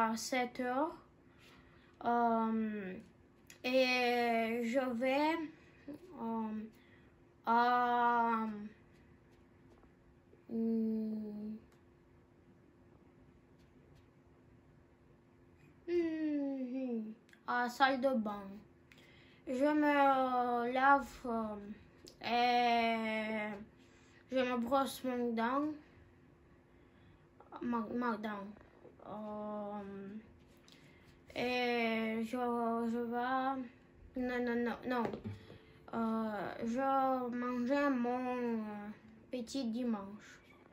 à 7 heures. Et je vais à la salle de bain. Je me lave et je me brosse mon dent. Ma dent. Et je vais... Non. Je mangeais mon petit dimanche.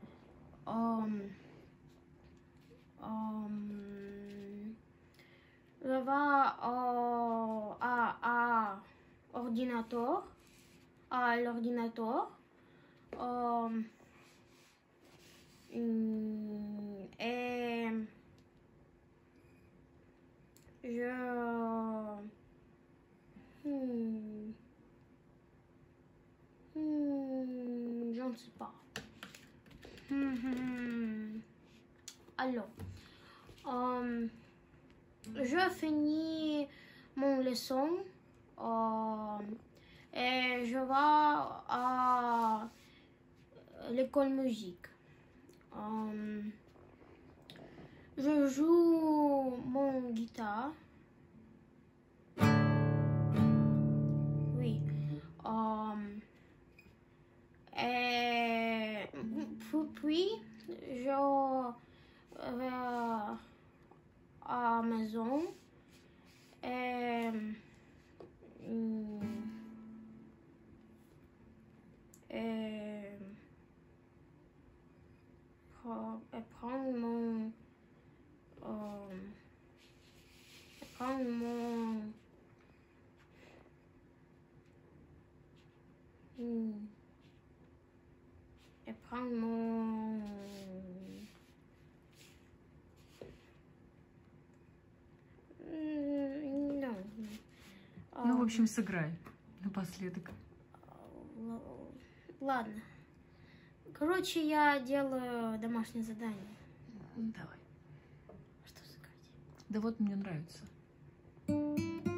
Je vais à l'ordinateur. Et je ne sais pas. Alors, je finis mon leçon et je vais à l'école musique. Je joue mon guitare. Oui. Et puis, je vais à la maison et prendre mon Ну, в общем, сыграй напоследок. Ладно. Короче, я делаю домашнее задание. Давай. Что сыграть? Да вот мне нравится.